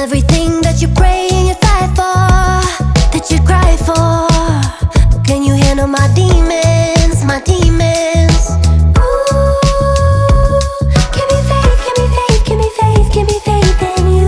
everything that you pray and you fight for, that you cry for. But can you handle my demons, my demons? Ooh, give me faith, give me faith, give me faith, give me faith in you.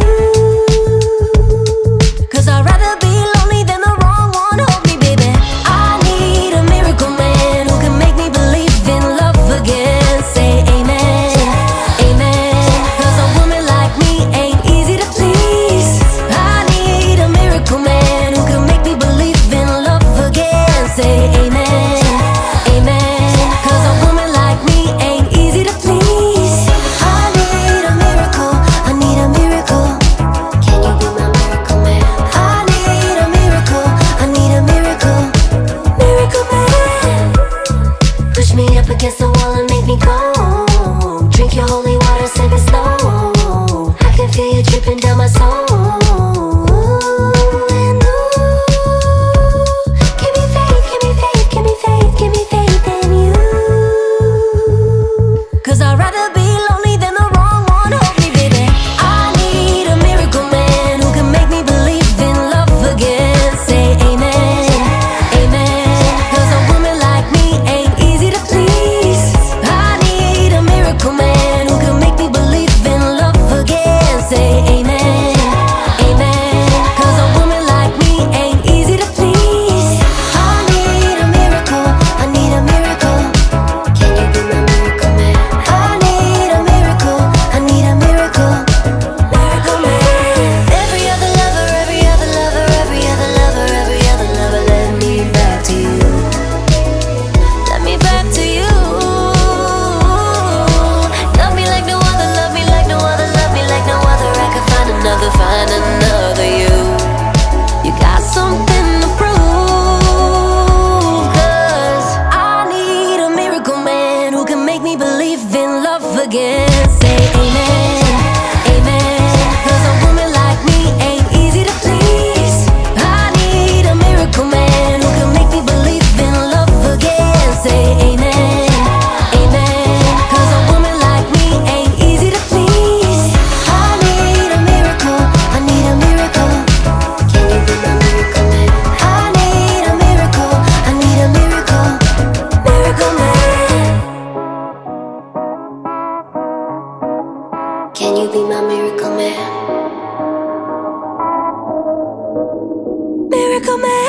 'Cause I'd rather be lonely than the wrong one. Hold me, baby. I need a miracle man who can make me believe in love again. Say amen, amen. 'Cause a woman like me ain't easy to please. I need a miracle man who can make me believe in love again. Say amen, amen. 'Cause a woman like me ain't easy to please. I need a miracle, I need a miracle. Can you be my miracle man? I need a miracle, I need a miracle. Miracle man, push me up against the wall and make me go. Drink your holy water, sip it slow. I can feel you dripping down my soul. And ooh, give me faith, give me faith, give me faith, give me faith in you. 'Cause I'd rather be lonely than the wrong one. Hold me, baby. I need a miracle man who can make me believe in love again. Say amen, amen. 'Cause a woman like me ain't easy to please. I need a miracle man who can make me believe in love again. Say amen, amen. 'Cause a woman like me ain't easy to please. I need a miracle, I need a miracle. Can you be my miracle man? I need a miracle, I need a miracle. Miracle man. Every other lover, every other lover, every other lover, every other lover, let me back to you. Let me back to you. Love me like no other, love me like no other, love me like no other. I could find another you. You got something to prove. 'Cause I need a miracle man who can make me believe in love again. Say amen, amen. 'Cause a woman like me ain't easy to please. I need a miracle man who can make me believe in love again. Say amen, amen. 'Cause a woman like me ain't easy to please. I need a miracle, I need a miracle. Can you be my miracle man? I need a miracle, I need a miracle. Miracle man. Can you be my miracle man? Miracle man.